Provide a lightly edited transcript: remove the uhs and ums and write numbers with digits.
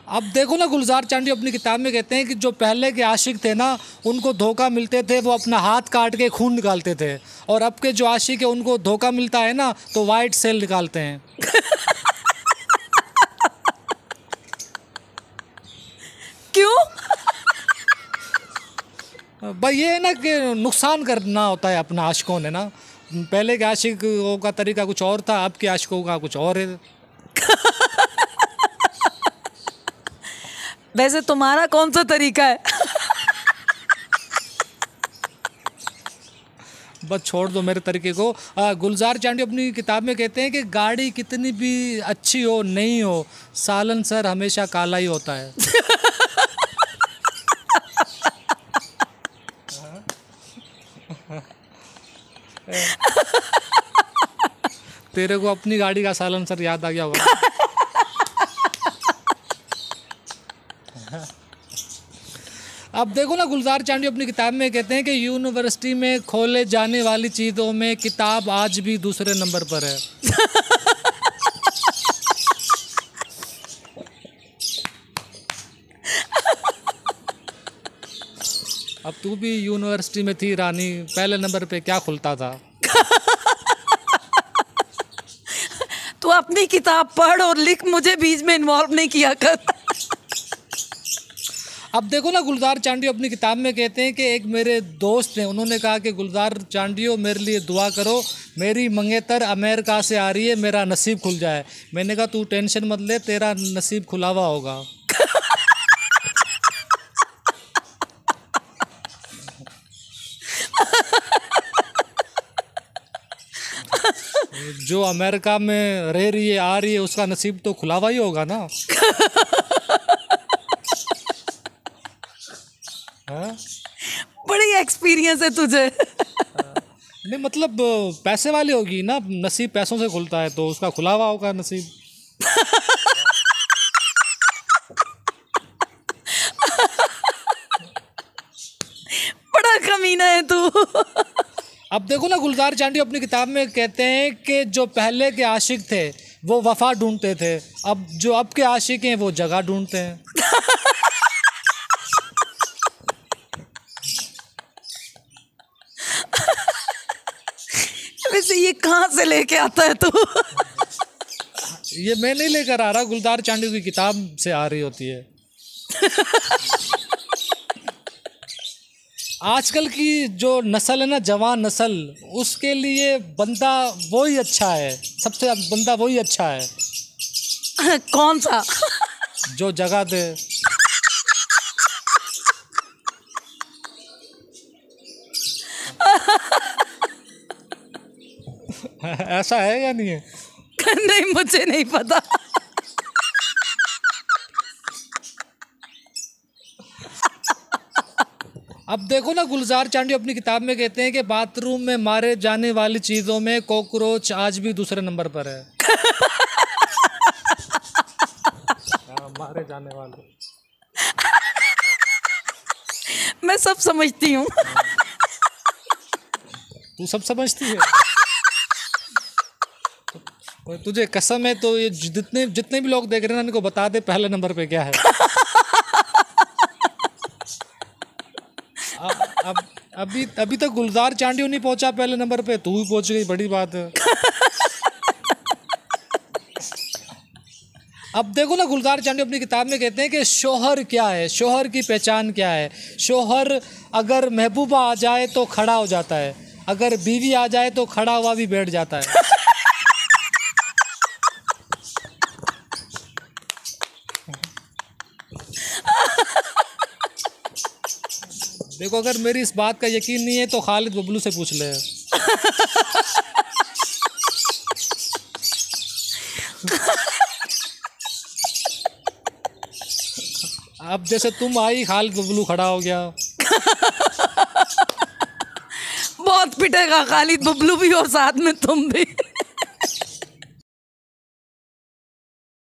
अब देखो ना, गुलजार चांडी अपनी किताब में कहते हैं कि जो पहले के आशिक थे ना, उनको धोखा मिलते थे वो अपना हाथ काट के खून निकालते थे, और अब के जो आशिक है उनको धोखा मिलता है ना तो वाइट सेल निकालते हैं। क्यों? भाई ये है ना कि नुकसान करना होता है अपना आशिकों ने ना। पहले के आशिकों का तरीका कुछ और था, अब के आशिकों का कुछ और है। वैसे तुम्हारा कौन सा तरीका है? बस छोड़ दो मेरे तरीके को। गुलजार चांडी अपनी किताब में कहते हैं कि गाड़ी कितनी भी अच्छी हो नहीं हो, सालनसर हमेशा काला ही होता है। तेरे को अपनी गाड़ी का सालनसर याद आ गया होगा। अब देखो ना, गुलजार चांडी अपनी किताब में कहते हैं कि यूनिवर्सिटी में खोले जाने वाली चीज़ों में किताब आज भी दूसरे नंबर पर है। अब तू भी यूनिवर्सिटी में थी रानी, पहले नंबर पे क्या खुलता था? तू अपनी किताब पढ़ और लिख, मुझे बीच में इन्वॉल्व नहीं किया कर। अब देखो ना, गुलजार चांडी अपनी किताब में कहते हैं कि एक मेरे दोस्त हैं, उन्होंने कहा कि गुलजार चांडियो मेरे लिए दुआ करो, मेरी मंगेतर अमेरिका से आ रही है, मेरा नसीब खुल जाए। मैंने कहा तू टेंशन मत ले, तेरा नसीब खुला हुआ होगा। जो अमेरिका में रह रही है, आ रही है, उसका नसीब तो खुला हुआ ही होगा ना। हाँ? बड़ी एक्सपीरियंस है तुझे। नहीं मतलब पैसे वाली होगी ना, नसीब पैसों से खुलता है, तो उसका खुला हुआ होगा नसीब। बड़ा कमीना है तू। अब देखो ना, गुलजार चांडी अपनी किताब में कहते हैं कि जो पहले के आशिक थे वो वफा ढूंढते थे, अब जो अब के आशिक हैं वो जगह ढूंढते हैं। वैसे ये कहाँ से लेके आता है तू? ये मैं नहीं लेकर आ रहा, गुलजार चांडी की किताब से आ रही होती है। आजकल की जो नस्ल है ना, जवान नस्ल, उसके लिए बंदा वही अच्छा है, सबसे बंदा वही अच्छा है। कौन सा? जो जगह दे। ऐसा है या नहीं है? नहीं, मुझे नहीं पता। अब देखो ना, गुलजार चांडी अपनी किताब में कहते हैं कि बाथरूम में मारे जाने वाली चीजों में कॉकरोच आज भी दूसरे नंबर पर है। मारे जाने वाले। मैं सब समझती हूँ। तू सब समझती है? तो तुझे कसम है, तो ये जितने भी लोग देख रहे हैं ना, इनको बता दे पहले नंबर पे क्या है। अब अभी तक गुलजार चांडी नहीं पहुंचा पहले नंबर पे, तू ही पहुंच गई, बड़ी बात है। अब देखो ना, गुलजार चांडी अपनी किताब में कहते हैं कि शोहर क्या है, शोहर की पहचान क्या है। शोहर अगर महबूबा आ जाए तो खड़ा हो जाता है, अगर बीवी आ जाए तो खड़ा हुआ भी बैठ जाता है। देखो, अगर मेरी इस बात का यकीन नहीं है तो खालिद बबलू से पूछ ले। अब जैसे तुम आई, खालिद बबलू खड़ा हो गया। बहुत पिटेगा खालिद बबलू भी और साथ में तुम भी।